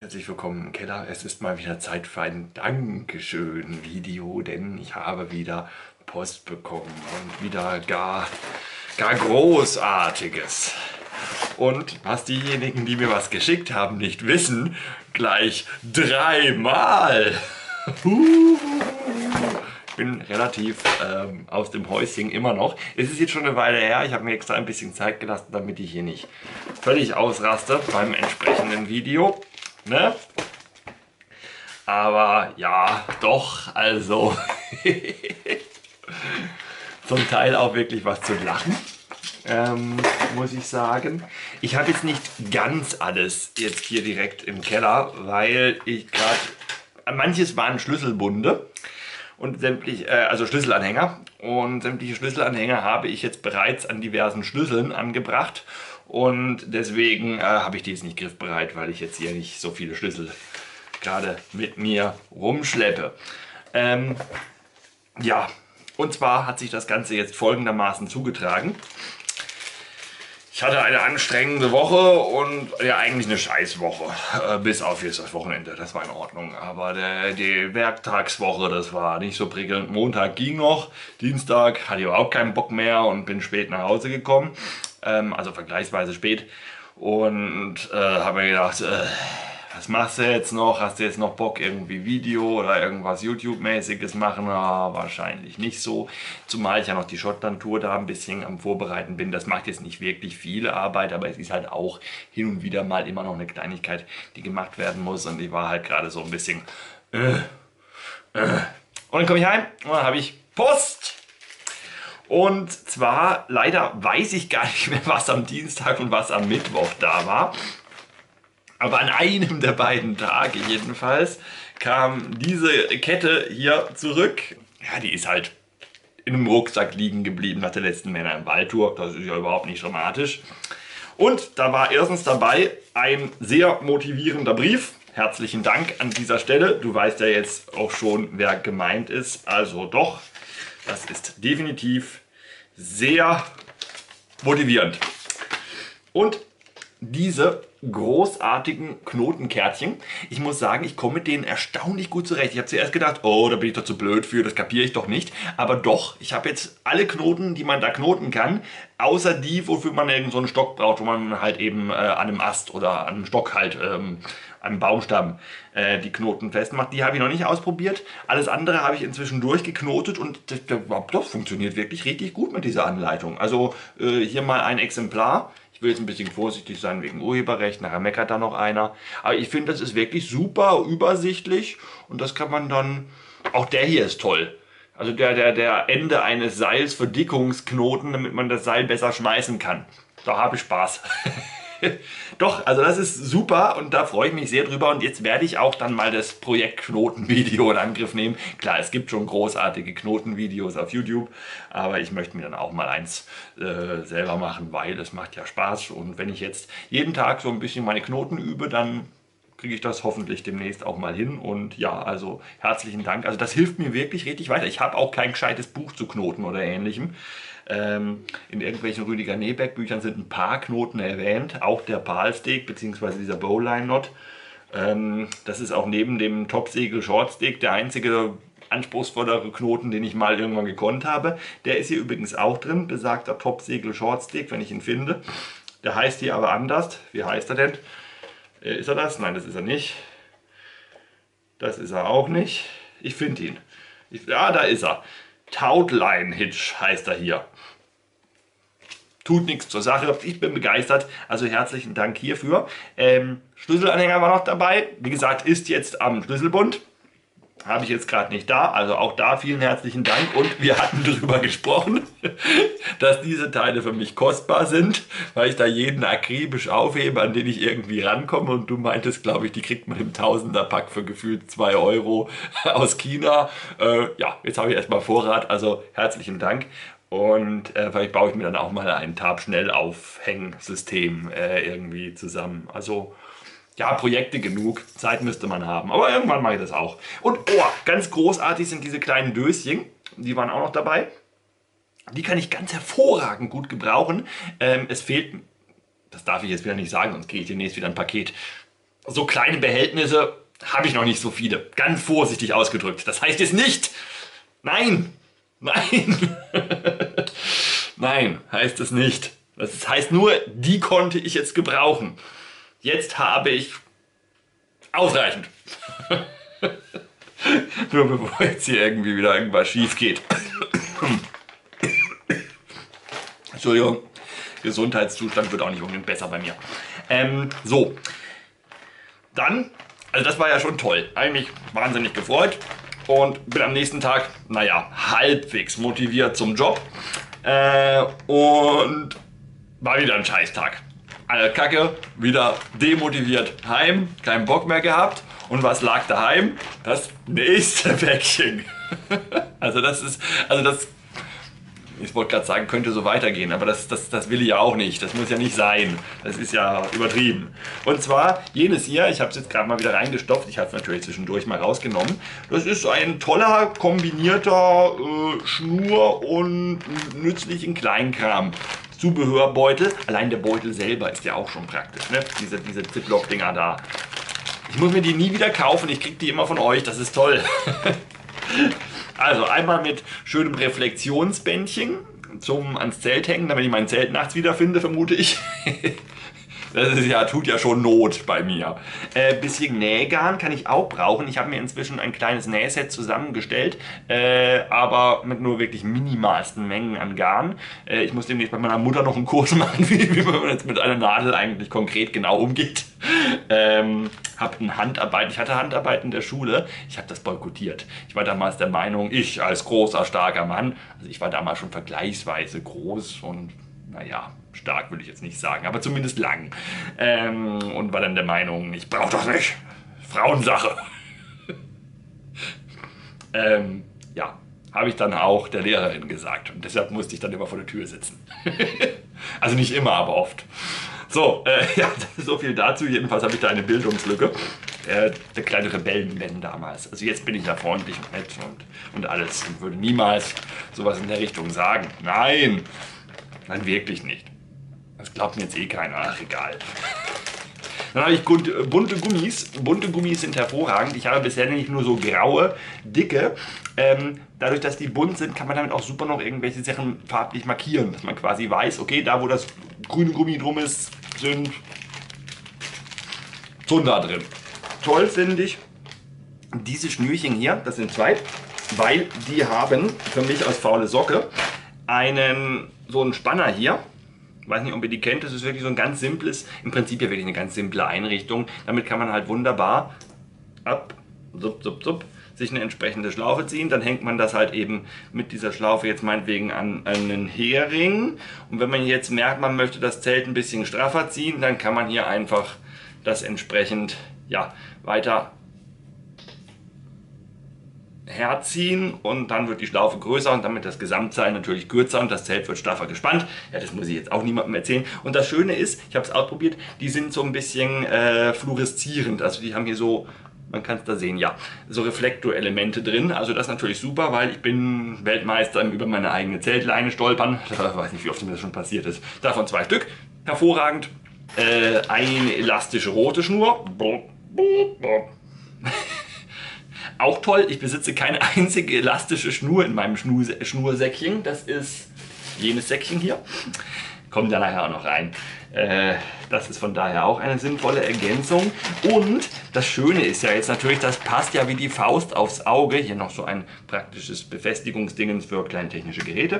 Herzlich willkommen im Keller. Es ist mal wieder Zeit für ein Dankeschön-Video, denn ich habe wieder Post bekommen und wieder gar Großartiges. Und was diejenigen, die mir was geschickt haben, nicht wissen, gleich dreimal. Ich bin relativ aus dem Häuschen immer noch. Es ist jetzt schon eine Weile her. Ich habe mir extra ein bisschen Zeit gelassen, damit ich hier nicht völlig ausraste beim entsprechenden Video. Ne? Aber ja, doch, also zum Teil auch wirklich was zu lachen, muss ich sagen. Ich habe jetzt nicht ganz alles jetzt hier direkt im Keller, weil ich gerade, manches waren Schlüsselbunde und sämtliche, also Schlüsselanhänger, und sämtliche Schlüsselanhänger habe ich jetzt bereits an diversen Schlüsseln angebracht. Und deswegen habe ich die jetzt nicht griffbereit, weil ich jetzt hier nicht so viele Schlüssel gerade mit mir rumschleppe. Ja, und zwar hat sich das Ganze jetzt folgendermaßen zugetragen. Ich hatte eine anstrengende Woche und ja, eigentlich eine Scheißwoche. Bis auf jetzt das Wochenende, das war in Ordnung. Aber die Werktagswoche, das war nicht so prickelnd. Montag ging noch, Dienstag hatte ich überhaupt keinen Bock mehr und bin spät nach Hause gekommen. Also vergleichsweise spät. Und habe mir gedacht, was machst du jetzt noch? Hast du jetzt noch Bock, irgendwie Video oder irgendwas YouTube-mäßiges machen? Ah, wahrscheinlich nicht so. Zumal ich ja noch die Schottland-Tour da ein bisschen am Vorbereiten bin. Das macht jetzt nicht wirklich viel Arbeit, aber es ist halt auch hin und wieder mal immer noch eine Kleinigkeit, die gemacht werden muss. Und ich war halt gerade so ein bisschen Und dann komme ich heim und dann habe ich Post. Und zwar, leider weiß ich gar nicht mehr, was am Dienstag und was am Mittwoch da war. Aber an einem der beiden Tage jedenfalls kam diese Kette hier zurück. Ja, die ist halt in einem Rucksack liegen geblieben nach der letzten Männer im Wald-Tour. Das ist ja überhaupt nicht dramatisch. Und da war erstens dabei ein sehr motivierender Brief. Herzlichen Dank an dieser Stelle. Du weißt ja jetzt auch schon, wer gemeint ist. Also doch, das ist definitiv sehr motivierend. Und diese großartigen Knotenkärtchen. Ich muss sagen, ich komme mit denen erstaunlich gut zurecht. Ich habe zuerst gedacht, oh, da bin ich doch zu blöd für, das kapiere ich doch nicht. Aber doch, ich habe jetzt alle Knoten, die man da knoten kann, außer die, wofür man irgend so einen Stock braucht, wo man halt eben an einem Ast oder an einem Stock halt, an einem Baumstamm die Knoten festmacht. Die habe ich noch nicht ausprobiert. Alles andere habe ich inzwischen durchgeknotet und das funktioniert wirklich richtig gut mit dieser Anleitung. Also hier mal ein Exemplar. Ich will jetzt ein bisschen vorsichtig sein wegen Urheberrecht, nachher meckert da noch einer. Aber ich finde, das ist wirklich super übersichtlich und das kann man dann, auch der hier ist toll. Also der Ende eines Seils Verdickungsknoten, damit man das Seil besser schmeißen kann. Da habe ich Spaß. Doch, also das ist super und da freue ich mich sehr drüber und jetzt werde ich auch dann mal das Projekt Knotenvideo in Angriff nehmen. Klar, es gibt schon großartige Knotenvideos auf YouTube, aber ich möchte mir dann auch mal eins selber machen, weil es macht ja Spaß und wenn ich jetzt jeden Tag so ein bisschen meine Knoten übe, dann kriege ich das hoffentlich demnächst auch mal hin und ja, also herzlichen Dank. Also das hilft mir wirklich richtig weiter. Ich habe auch kein gescheites Buch zu Knoten oder ähnlichem. In irgendwelchen Rüdiger Nebeck Büchern sind ein paar Knoten erwähnt, auch der Palstick bzw. dieser Bowline Knot. Das ist auch neben dem Topsegel Shortstick der einzige anspruchsvollere Knoten, den ich mal irgendwann gekonnt habe. Der ist hier übrigens auch drin, besagter Topsegel Shortstick, wenn ich ihn finde. Der heißt hier aber anders. Wie heißt er denn? Ist er das? Nein, das ist er nicht. Das ist er auch nicht. Ich finde ihn. Ja, da ist er. Tautline Hitch heißt er hier. Tut nichts zur Sache. Ich bin begeistert. Also herzlichen Dank hierfür. Schlüsselanhänger war noch dabei. Wie gesagt, ist jetzt am Schlüsselbund. Habe ich jetzt gerade nicht da. Also auch da vielen herzlichen Dank. Und wir hatten darüber gesprochen, dass diese Teile für mich kostbar sind, weil ich da jeden akribisch aufhebe, an den ich irgendwie rankomme. Und du meintest, glaube ich, die kriegt man im Tausender-Pack für gefühlt 2 Euro aus China. Ja, jetzt habe ich erstmal Vorrat. Also herzlichen Dank. Und vielleicht baue ich mir dann auch mal ein Tab-Schnell-Aufhängsystem irgendwie zusammen. Also ja, Projekte genug, Zeit müsste man haben, aber irgendwann mache ich das auch. Und oh, ganz großartig sind diese kleinen Döschen, die waren auch noch dabei. Die kann ich ganz hervorragend gut gebrauchen. Es fehlt, das darf ich jetzt wieder nicht sagen, sonst kriege ich demnächst wieder ein Paket. so kleine Behältnisse habe ich noch nicht so viele. Ganz vorsichtig ausgedrückt. Das heißt jetzt nicht, nein, nein, nein, heißt es nicht. Das heißt nur, die konnte ich jetzt gebrauchen. Jetzt habe ich ausreichend. Nur bevor jetzt hier irgendwie wieder irgendwas schief geht. Entschuldigung, Gesundheitszustand wird auch nicht unbedingt besser bei mir. So, dann, also das war ja schon toll. Eigentlich wahnsinnig gefreut und bin am nächsten Tag, naja, halbwegs motiviert zum Job. Und war wieder ein Scheißtag. Alle Kacke, wieder demotiviert heim, keinen Bock mehr gehabt. Und was lag daheim? Das nächste Päckchen. Also das, ich wollte gerade sagen, könnte so weitergehen, aber das will ich ja auch nicht. Das muss ja nicht sein. Das ist ja übertrieben. Und zwar jenes hier, ich habe es jetzt gerade mal wieder reingestopft, ich habe es natürlich zwischendurch mal rausgenommen. Das ist ein toller, kombinierter Schnur- und nützlichen Kleinkram. Zubehörbeutel, allein der Beutel selber ist ja auch schon praktisch, ne? Diese Ziploc-Dinger da. Ich muss mir die nie wieder kaufen, ich kriege die immer von euch, das ist toll. Also einmal mit schönem Reflexionsbändchen zum ans Zelt hängen, damit ich mein Zelt nachts wiederfinde, vermute ich. Das ist ja, tut ja schon Not bei mir. Bisschen Nähgarn kann ich auch brauchen. Ich habe mir inzwischen ein kleines Nähset zusammengestellt, aber mit nur wirklich minimalsten Mengen an Garn. Ich muss demnächst bei meiner Mutter noch einen Kurs machen, wie man jetzt mit einer Nadel eigentlich konkret genau umgeht. Ich hatte Handarbeit in der Schule, ich habe das boykottiert. Ich war damals der Meinung, ich als großer, starker Mann, also ich war damals schon vergleichsweise groß und naja, stark würde ich jetzt nicht sagen, aber zumindest lang. Und war dann der Meinung, ich brauche das nicht. Frauensache. Ja, habe ich dann auch der Lehrerin gesagt. Und deshalb musste ich dann immer vor der Tür sitzen. Also nicht immer, aber oft. So, ja, so viel dazu. Jedenfalls habe ich da eine Bildungslücke. Der kleine Rebellenman damals. Also jetzt bin ich ja freundlich und nett und alles. Und würde niemals sowas in der Richtung sagen. Nein. Nein, wirklich nicht. Das glaubt mir jetzt eh keiner. Ach, egal. Dann habe ich bunte Gummis. Bunte Gummis sind hervorragend. Ich habe bisher nämlich nur so graue, dicke. Dadurch, dass die bunt sind, kann man damit auch super noch irgendwelche Sachen farblich markieren. Dass man quasi weiß, okay, da wo das grüne Gummi drum ist, sind Zunder drin. Toll finde ich diese Schnürchen hier, das sind zwei, weil die haben für mich als faule Socke so einen Spanner hier. Ich weiß nicht, ob ihr die kennt, das ist wirklich so ein ganz simples, im Prinzip ja wirklich eine ganz simple Einrichtung. Damit kann man halt wunderbar sich eine entsprechende Schlaufe ziehen. Dann hängt man das halt eben mit dieser Schlaufe jetzt meinetwegen an einen Hering. Und wenn man jetzt merkt, man möchte das Zelt ein bisschen straffer ziehen, dann kann man hier einfach das entsprechend ja, weiter herziehen und dann wird die Schlaufe größer und damit das Gesamtseil natürlich kürzer und das Zelt wird straffer gespannt. Ja, das muss ich jetzt auch niemandem erzählen. Und das Schöne ist, ich habe es ausprobiert, die sind so ein bisschen fluoreszierend. Also die haben hier so, man kann es da sehen, ja, so Reflektorelemente drin. Also das ist natürlich super, weil ich bin Weltmeister im über meine eigene Zeltleine stolpern. Ich weiß nicht, wie oft mir das schon passiert ist. Davon 2 Stück, hervorragend. Eine elastische rote Schnur. Auch toll, ich besitze keine einzige elastische Schnur in meinem Schnursäckchen. Das ist jenes Säckchen hier. Kommt da nachher auch noch rein. Das ist von daher auch eine sinnvolle Ergänzung. Und das Schöne ist ja jetzt natürlich, das passt ja wie die Faust aufs Auge. Hier noch so ein praktisches Befestigungsdingens für kleintechnische Geräte.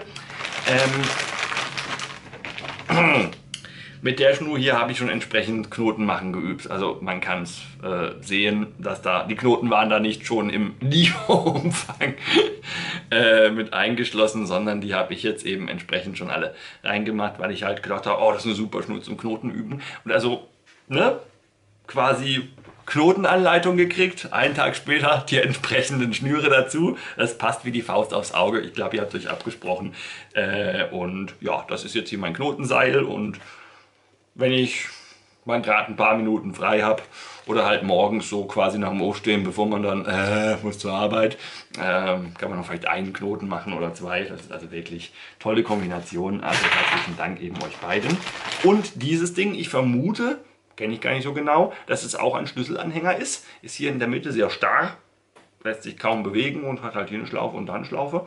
Mit der Schnur hier habe ich schon entsprechend Knoten machen geübt. Also man kann es sehen, dass da die Knoten waren da nicht schon im Lieferumfang mit eingeschlossen, sondern die habe ich jetzt eben entsprechend schon alle reingemacht, weil ich halt gedacht habe, oh, das ist eine super Schnur zum Knoten üben. Und also, ne, quasi Knotenanleitung gekriegt, einen Tag später die entsprechenden Schnüre dazu. Das passt wie die Faust aufs Auge. Ich glaube, ihr habt euch abgesprochen. Und ja, das ist jetzt hier mein Knotenseil und wenn ich mal gerade ein paar Minuten frei habe oder halt morgens so quasi nach dem Aufstehen, bevor man dann muss zur Arbeit, kann man noch vielleicht einen Knoten machen oder 2. Das ist also wirklich tolle Kombination. Also herzlichen Dank eben euch beiden. Und dieses Ding, ich vermute, kenne ich gar nicht so genau, dass es auch ein Schlüsselanhänger ist. Ist hier in der Mitte sehr starr, lässt sich kaum bewegen und hat halt hier eine Schlaufe und da eine Schlaufe.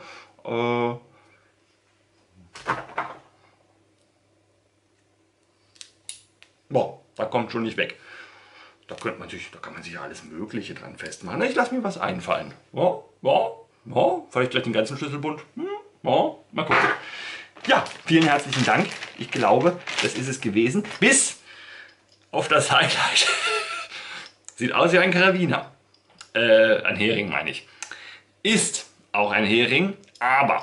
Boah, da kommt schon nicht weg. Da kann man sich alles Mögliche dran festmachen. Ich lasse mir was einfallen. Vielleicht gleich den ganzen Schlüsselbund. Mal gucken. Ja, vielen herzlichen Dank. Ich glaube, das ist es gewesen. Bis auf das Highlight. Sieht aus wie ein Karabiner. Ein Hering meine ich. Ist auch ein Hering, aber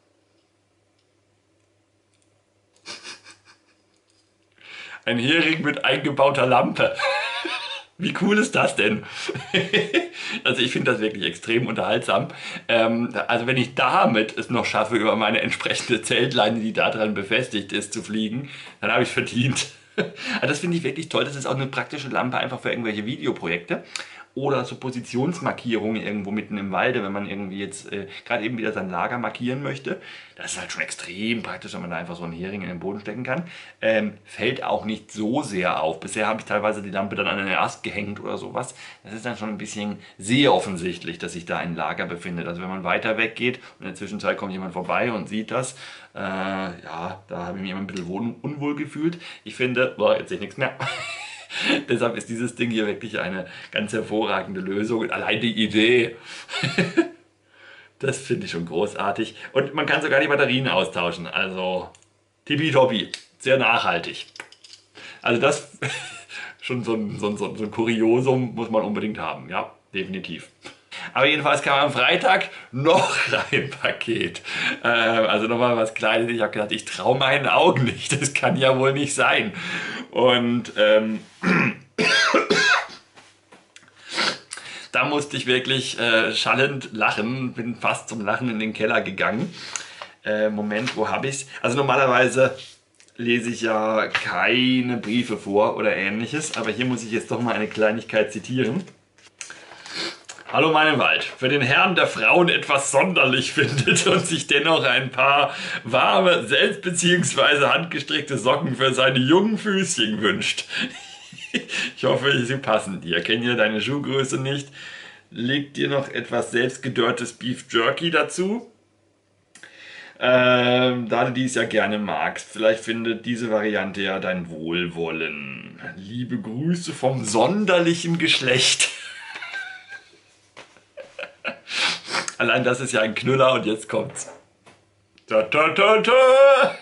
ein Hering mit eingebauter Lampe. Wie cool ist das denn? Also ich finde das wirklich extrem unterhaltsam. Also wenn ich damit es noch schaffe, über meine entsprechende Zeltleine, die da dran befestigt ist, zu fliegen, dann habe ich es verdient. Also das finde ich wirklich toll. Das ist auch eine praktische Lampe einfach für irgendwelche Videoprojekte. Oder so Positionsmarkierungen irgendwo mitten im Walde, wenn man irgendwie jetzt gerade eben wieder sein Lager markieren möchte. Das ist halt schon extrem praktisch, wenn man da einfach so einen Hering in den Boden stecken kann. Fällt auch nicht so sehr auf. Bisher habe ich teilweise die Lampe dann an den Ast gehängt oder sowas. Das ist dann schon ein bisschen sehr offensichtlich, dass sich da ein Lager befindet. Also wenn man weiter weg geht und in der Zwischenzeit kommt jemand vorbei und sieht das, ja, da habe ich mich immer ein bisschen unwohl gefühlt. Ich finde, boah, jetzt sehe ich nichts mehr. Deshalb ist dieses Ding hier wirklich eine ganz hervorragende Lösung. Und allein die Idee, das finde ich schon großartig. Und man kann sogar die Batterien austauschen. Also tippitoppi, sehr nachhaltig. Also das schon so ein Kuriosum muss man unbedingt haben. Ja, definitiv. Aber jedenfalls kam am Freitag noch ein Paket. Also nochmal was Kleines. Ich habe gedacht, ich traue meinen Augen nicht. Das kann ja wohl nicht sein. Und da musste ich wirklich schallend lachen. Bin fast zum Lachen in den Keller gegangen. Moment, wo habe ich es? Also normalerweise lese ich ja keine Briefe vor oder ähnliches. Aber hier muss ich jetzt doch mal eine Kleinigkeit zitieren. Hallo meinen Wald, für den Herrn, der Frauen etwas sonderlich findet und sich dennoch ein paar warme, selbst bzw. handgestrickte Socken für seine jungen Füßchen wünscht. Ich hoffe, sie passen dir. Kenn ja deine Schuhgröße nicht. Leg dir noch etwas selbstgedörrtes Beef Jerky dazu. Da du dies ja gerne magst. Vielleicht findet diese Variante ja dein Wohlwollen. Liebe Grüße vom sonderlichen Geschlecht. Allein das ist ja ein Knüller und jetzt kommt's. Ta, ta, ta, ta.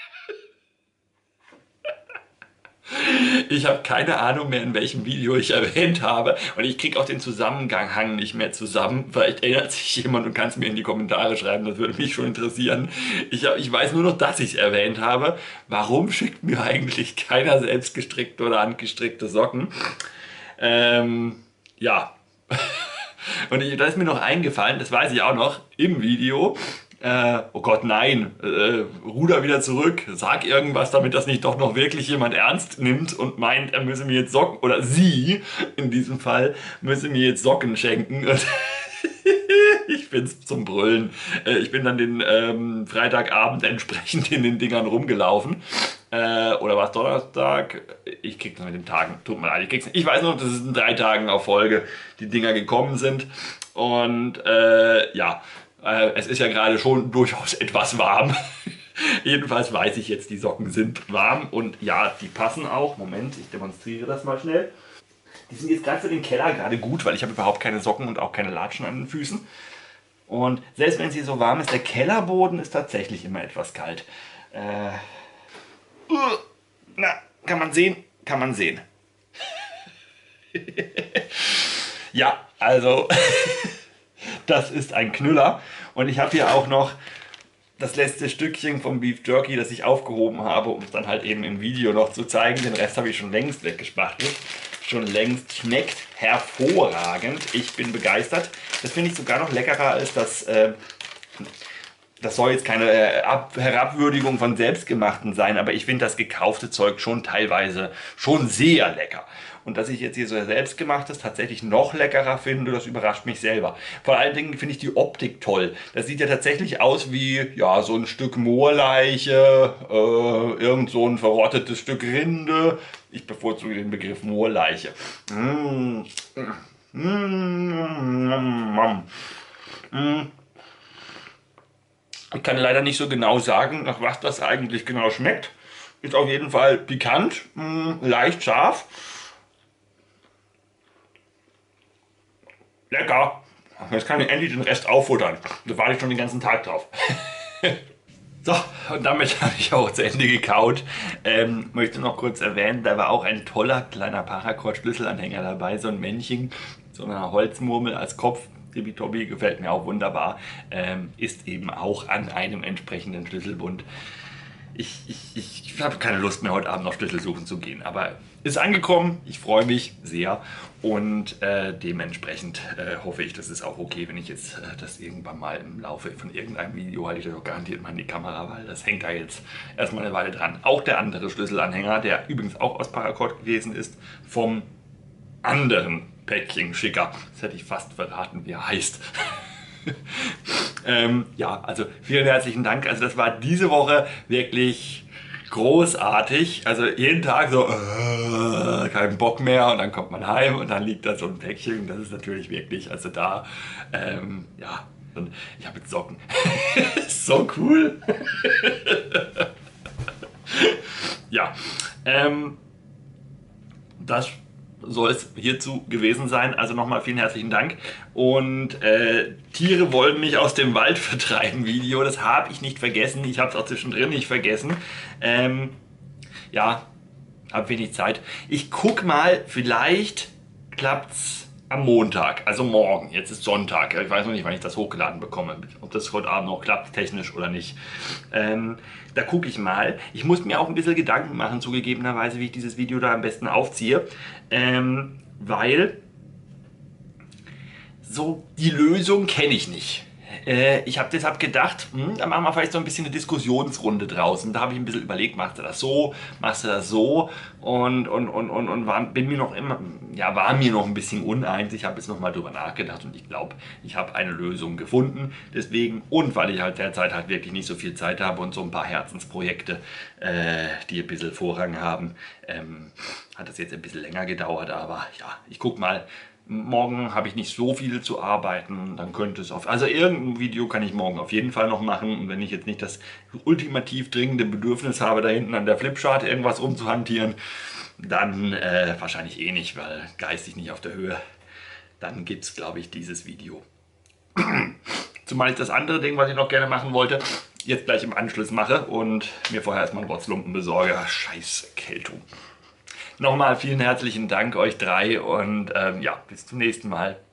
Ich habe keine Ahnung mehr, in welchem Video ich erwähnt habe und ich kriege auch den Zusammenhang nicht mehr zusammen. Vielleicht erinnert sich jemand und kann es mir in die Kommentare schreiben, das würde mich schon interessieren. Ich weiß nur noch, dass ich es erwähnt habe. Warum schickt mir eigentlich keiner selbst gestrickte oder handgestrickte Socken? Ja. Und da ist mir noch eingefallen, das weiß ich auch noch, im Video, oh Gott, nein, ruder wieder zurück, sag irgendwas, damit das nicht doch noch wirklich jemand ernst nimmt und meint, er müsse mir jetzt Socken, oder sie, in diesem Fall, müsse mir jetzt Socken schenken. Ich find's zum Brüllen. Ich bin dann den Freitagabend entsprechend in den Dingern rumgelaufen. Oder war es Donnerstag? Ich krieg's noch mit den Tagen. Tut mir leid, ich weiß noch, dass es in 3 Tagen auf Folge die Dinger gekommen sind. Und ja, es ist ja gerade schon durchaus etwas warm. Jedenfalls weiß ich jetzt, die Socken sind warm. Und ja, die passen auch. Moment, ich demonstriere das mal schnell. Die sind jetzt gerade für den Keller gerade gut, weil ich habe überhaupt keine Socken und auch keine Latschen an den Füßen. Und selbst wenn sie so warm ist, der Kellerboden ist tatsächlich immer etwas kalt. Na, kann man sehen? Kann man sehen. Ja, also das ist ein Knüller. Und ich habe hier auch noch das letzte Stückchen vom Beef Jerky, das ich aufgehoben habe, um es dann halt eben im Video noch zu zeigen. Den Rest habe ich schon längst weggespachtelt. Schon längst, schmeckt hervorragend. Ich bin begeistert. Das finde ich sogar noch leckerer als das das soll jetzt keine Herabwürdigung von Selbstgemachten sein, aber ich finde das gekaufte Zeug schon teilweise schon sehr lecker. Und dass ich jetzt hier so selbstgemachtes tatsächlich noch leckerer finde, das überrascht mich selber. Vor allen Dingen finde ich die Optik toll. Das sieht ja tatsächlich aus wie ja, so ein Stück Moorleiche, irgend so ein verrottetes Stück Rinde. Ich bevorzuge den Begriff Moorleiche. Mm. Ich kann leider nicht so genau sagen, nach was das eigentlich genau schmeckt. Ist auf jeden Fall pikant, leicht scharf. Lecker! Jetzt kann ich endlich den Rest auffuttern. Da warte ich schon den ganzen Tag drauf. So, und damit habe ich auch zu Ende gekaut. Möchte noch kurz erwähnen, da war auch ein toller kleiner Paracord-Schlüsselanhänger dabei, so ein Männchen, so eine Holzmurmel als Kopf. Tibi-Tobi, gefällt mir auch wunderbar. Ist eben auch an einem entsprechenden Schlüsselbund. Ich habe keine Lust mehr, heute Abend noch Schlüssel suchen zu gehen, aber ist angekommen. Ich freue mich sehr und dementsprechend hoffe ich, das ist auch okay, wenn ich jetzt das irgendwann mal im Laufe von irgendeinem Video halte ich das auch garantiert mal in die Kamera, weil das hängt da jetzt erstmal eine Weile dran. Auch der andere Schlüsselanhänger, der übrigens auch aus Paracord gewesen ist, vom anderen Päckchen schicker. Das hätte ich fast verraten, wie er heißt. Ja, also vielen herzlichen Dank. Also das war diese Woche wirklich großartig. Also jeden Tag so, kein Bock mehr und dann kommt man heim und dann liegt da so ein Päckchen. Das ist natürlich wirklich, also da, ja, und ich habe jetzt Socken. So cool. Ja, das soll es hierzu gewesen sein. Also nochmal vielen herzlichen Dank. Und Tiere wollen mich aus dem Wald vertreiben Video, das habe ich nicht vergessen. Ich habe es auch zwischendrin nicht vergessen. Ja, habe wenig Zeit. Ich guck mal, vielleicht klappt's am Montag, also morgen. Jetzt ist Sonntag. Ich weiß noch nicht, wann ich das hochgeladen bekomme. Ob das heute Abend noch klappt, technisch oder nicht. Da gucke ich mal. Ich muss mir auch ein bisschen Gedanken machen, zugegebenerweise, wie ich dieses Video da am besten aufziehe. Weil so die Lösung kenne ich nicht. Ich habe deshalb gedacht, da machen wir vielleicht so ein bisschen eine Diskussionsrunde draußen. Da habe ich ein bisschen überlegt, machst du das so, machst du das so und bin mir noch immer, ja, war mir noch ein bisschen uneins. Ich habe jetzt noch mal drüber nachgedacht und ich glaube, ich habe eine Lösung gefunden. Deswegen, und weil ich halt derzeit halt wirklich nicht so viel Zeit habe und so ein paar Herzensprojekte, die ein bisschen Vorrang haben, hat das jetzt ein bisschen länger gedauert, aber ja, ich guck mal. Morgen habe ich nicht so viel zu arbeiten, dann könnte es also irgendein Video kann ich morgen auf jeden Fall noch machen und wenn ich jetzt nicht das ultimativ dringende Bedürfnis habe, da hinten an der Flipchart irgendwas rumzuhantieren, dann wahrscheinlich eh nicht, weil geistig nicht auf der Höhe, dann gibt es, glaube ich, dieses Video. Zumal ich das andere Ding, was ich noch gerne machen wollte, jetzt gleich im Anschluss mache und mir vorher erstmal einen Rotzlumpen besorge. Scheiß Erkältung. Nochmal vielen herzlichen Dank euch drei und ja, bis zum nächsten Mal.